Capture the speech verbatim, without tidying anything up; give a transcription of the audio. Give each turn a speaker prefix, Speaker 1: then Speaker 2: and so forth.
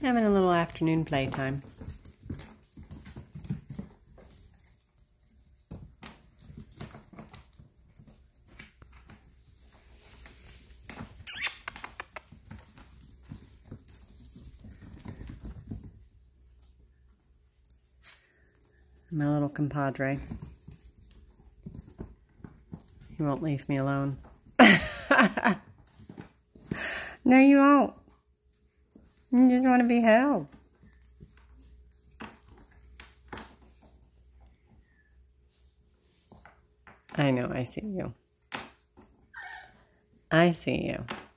Speaker 1: Having a little afternoon playtime. My little compadre. He won't leave me alone. No, you won't. You just want to be held. I know, I see you. I see you.